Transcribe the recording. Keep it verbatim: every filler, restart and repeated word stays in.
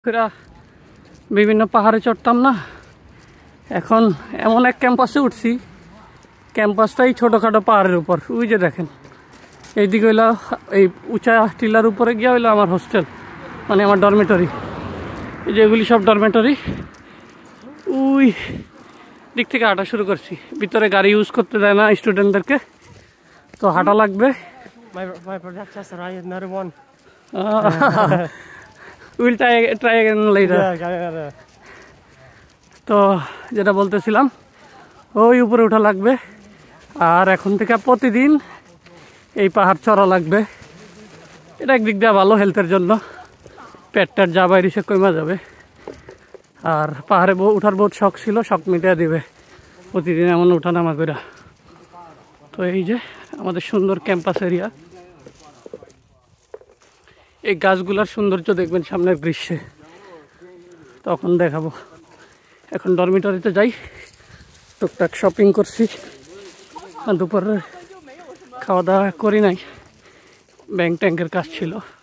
ফেরা বিভিন্ন পাহাড়ে চড়তাম না, এখন এমন এক ক্যাম্পাসে উঠছি, ক্যাম্পাসটাই ছোটোখাটো পাহাড়ের উপর। ওই যে দেখেন এইদিকে হইলো এই উঁচা টিলার উপরে গিয়া হইলো আমার হোস্টেল, মানে আমার ডরমেটরি। এই যে এগুলি সব ডরমেটরি। ওই দিক থেকে হাঁটা শুরু করছি, ভিতরে গাড়ি ইউজ করতে দেয় না স্টুডেন্টদেরকে, তো হাঁটা লাগবে। Will try try lighter. তো যেটা বলতেছিলাম, ওই উপরে ওঠা লাগবে, আর এখন থেকে প্রতিদিন এই পাহাড় চড়া লাগবে। এটা একদিক দিয়ে ভালো হেলথের জন্য, পেটটার যা বাইরে সে কমা যাবে। আর পাহাড়ে উঠার বহুত শখ ছিল, শখ মিটিয়ে দিবে প্রতিদিন এমন উঠানামা করে। তো এই যে আমাদের সুন্দর ক্যাম্পাস এরিয়া, এই গাছগুলার সৌন্দর্য দেখবেন সামনের দৃশ্যে, তখন দেখাবো। এখন ডরমিটরিতে যাই, টুকটাক শপিং করছি, দুপুরে খাওয়া দাওয়া করি নাই, ব্যাংক ট্যাঙ্কের কাজ ছিল।